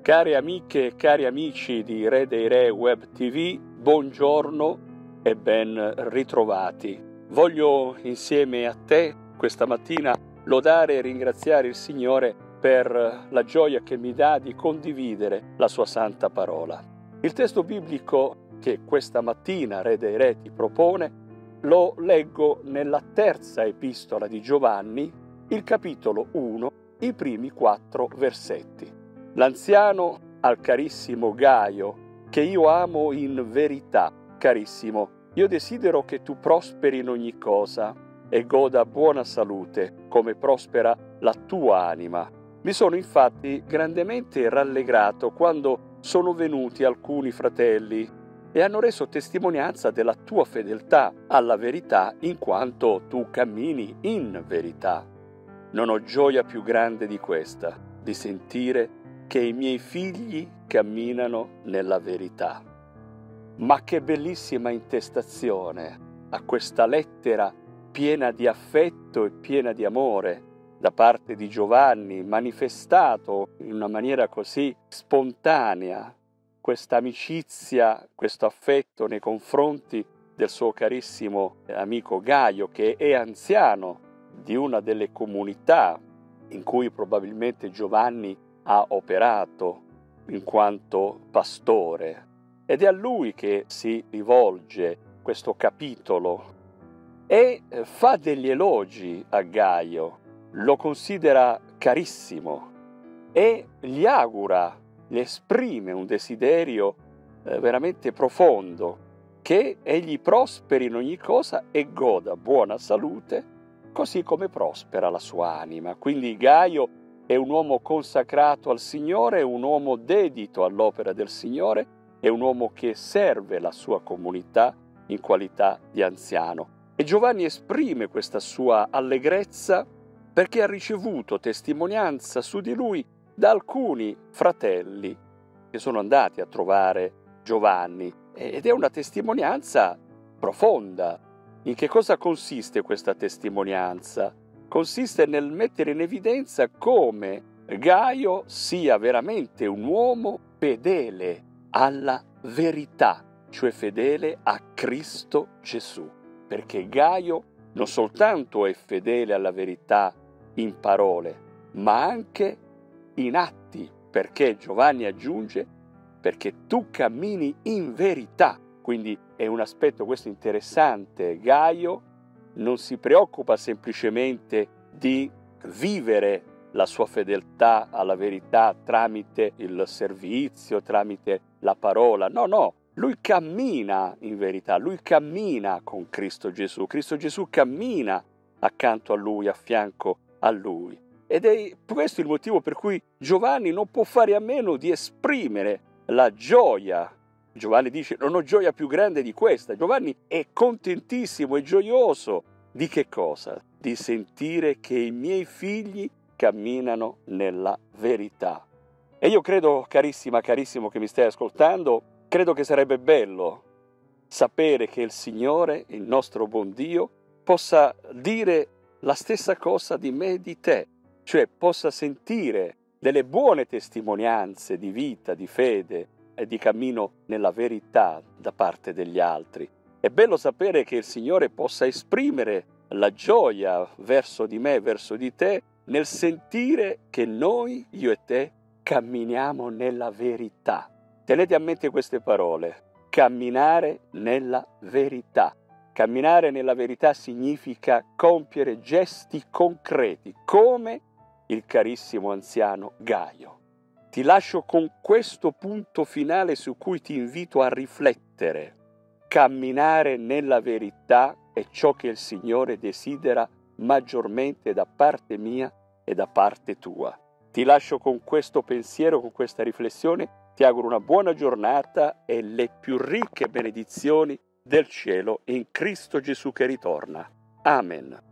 Care amiche e cari amici di Re dei Re Web TV, buongiorno e ben ritrovati. Voglio insieme a te questa mattina lodare e ringraziare il Signore per la gioia che mi dà di condividere la sua santa parola. Il testo biblico che questa mattina Re dei Re ti propone lo leggo nella terza epistola di Giovanni, il capitolo 1, i primi 4 versetti. L'anziano al carissimo Gaio, che io amo in verità. Carissimo, io desidero che tu prosperi in ogni cosa e goda buona salute, come prospera la tua anima. Mi sono infatti grandemente rallegrato quando sono venuti alcuni fratelli e hanno reso testimonianza della tua fedeltà alla verità, in quanto tu cammini in verità. Non ho gioia più grande di questa, di sentire che i miei figli camminano nella verità. Ma che bellissima intestazione a questa lettera piena di affetto e piena di amore da parte di Giovanni, manifestato in una maniera così spontanea, questa amicizia, questo affetto nei confronti del suo carissimo amico Gaio, che è anziano di una delle comunità in cui probabilmente Giovanni ha operato in quanto pastore, ed è a lui che si rivolge questo capitolo e fa degli elogi a Gaio, lo considera carissimo e gli augura, gli esprime un desiderio veramente profondo, che egli prosperi in ogni cosa e goda buona salute, così come prospera la sua anima. Quindi Gaio è un uomo consacrato al Signore, è un uomo dedito all'opera del Signore, è un uomo che serve la sua comunità in qualità di anziano. E Giovanni esprime questa sua allegrezza perché ha ricevuto testimonianza su di lui da alcuni fratelli che sono andati a trovare Giovanni. Ed è una testimonianza profonda. In che cosa consiste questa testimonianza? Consiste nel mettere in evidenza come Gaio sia veramente un uomo fedele alla verità, cioè fedele a Cristo Gesù. Perché Gaio non soltanto è fedele alla verità in parole, ma anche in atti, perché Giovanni aggiunge, perché tu cammini in verità. Quindi è un aspetto questo interessante. Gaio non si preoccupa semplicemente di vivere la sua fedeltà alla verità tramite il servizio, tramite la parola. No, lui cammina in verità, lui cammina con Cristo Gesù. Cristo Gesù cammina accanto a lui, a fianco a lui. Ed è questo il motivo per cui Giovanni non può fare a meno di esprimere la gioia. Giovanni dice: non ho gioia più grande di questa. Giovanni è contentissimo e gioioso. Di che cosa? Di sentire che i miei figli camminano nella verità. E io credo, carissima, carissimo che mi stai ascoltando, credo che sarebbe bello sapere che il Signore, il nostro buon Dio, possa dire la stessa cosa di me e di te, cioè possa sentire delle buone testimonianze di vita, di fede e di cammino nella verità da parte degli altri. È bello sapere che il Signore possa esprimere la gioia verso di me, verso di te, nel sentire che noi, io e te, camminiamo nella verità. Tenete a mente queste parole: camminare nella verità. Camminare nella verità significa compiere gesti concreti, come il carissimo anziano Gaio. Ti lascio con questo punto finale su cui ti invito a riflettere. Camminare nella verità è ciò che il Signore desidera maggiormente da parte mia e da parte tua. Ti lascio con questo pensiero, con questa riflessione. Ti auguro una buona giornata e le più ricche benedizioni del cielo in Cristo Gesù che ritorna. Amen.